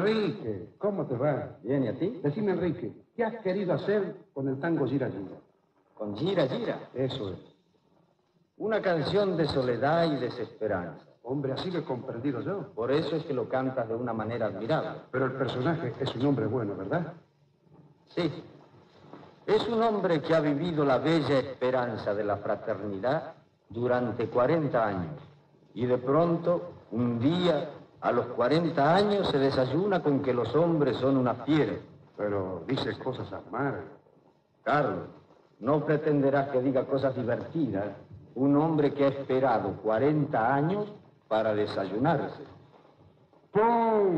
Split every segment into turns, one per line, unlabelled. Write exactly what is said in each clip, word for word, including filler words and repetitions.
Enrique, ¿cómo te va?
Bien, ¿y a ti?
Decime, Enrique, ¿qué has querido hacer con el tango Gira Gira?
¿Con Gira Gira?
Eso es.
Una canción de soledad y desesperanza.
Hombre, así lo he comprendido yo.
Por eso es que lo cantas de una manera admirable.
Pero el personaje es un hombre bueno, ¿verdad?
Sí. Es un hombre que ha vivido la bella esperanza de la fraternidad durante cuarenta años. Y de pronto, un día, a los cuarenta años, se desayuna con que los hombres son una fiera.
Pero dice cosas amargas.
Carlos, no pretenderás que diga cosas divertidas. Un hombre que ha esperado cuarenta años para desayunarse.
¡Pum!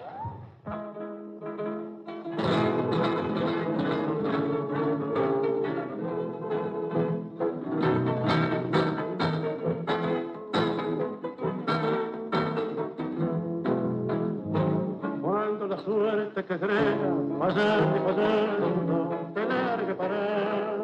Cuando la suerte que crea, pasando y pasando, te largue parar.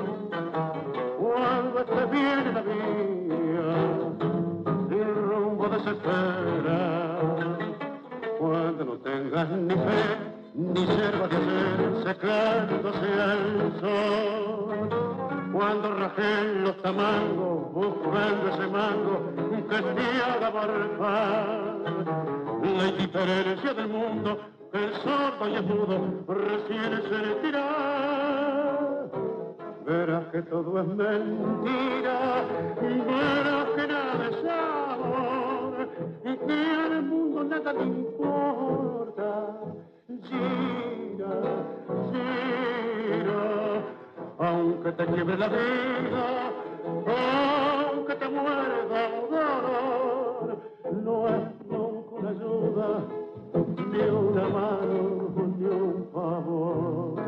Cuando te viene la vía, sin rumbo desespera. Cuando no tengas ni fe, ni serva de hacer, secándose al sol. Cuando rajen los tamangos, buscando ese mango que te haga barfar. La indiferencia del mundo, que el sordo y el mudo recién se retirará. Verás que todo es mentira, verás que nada es amor, y que al mundo nada le importa. Gira, gira, aunque te quiebre la vida, aunque te muerda el dolor, no es nunca una ayuda, ni una mano, ni un favor.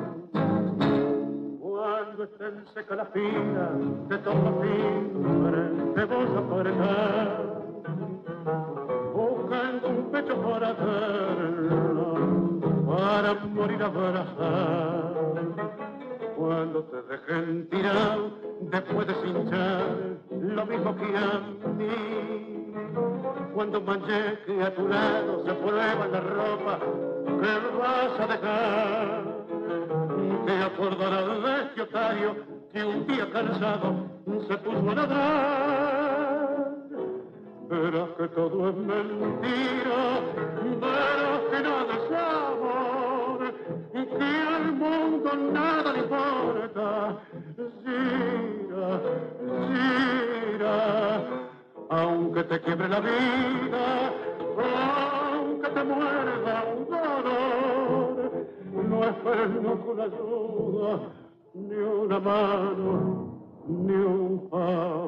Cuando estén seca la fila, te toca timbre, te vas a apartar, buscando un pecho para hacerlo, para morir abrazar. Cuando te dejen tirado, después de cinchar, lo mismo que a mí. Cuando mancheque a tu lado, se prueba la ropa que vas a dejar. Te acordarás de este otario que un día cansado se puso a ladrar. Verás que todo es mentira, verás que nada es amor, y que al mundo nada le importa. Gira, gira, aunque te quiebre la vida, aunque te muerda un dolor, no esperes nunca una ayuda, ni una mano, ni un favor.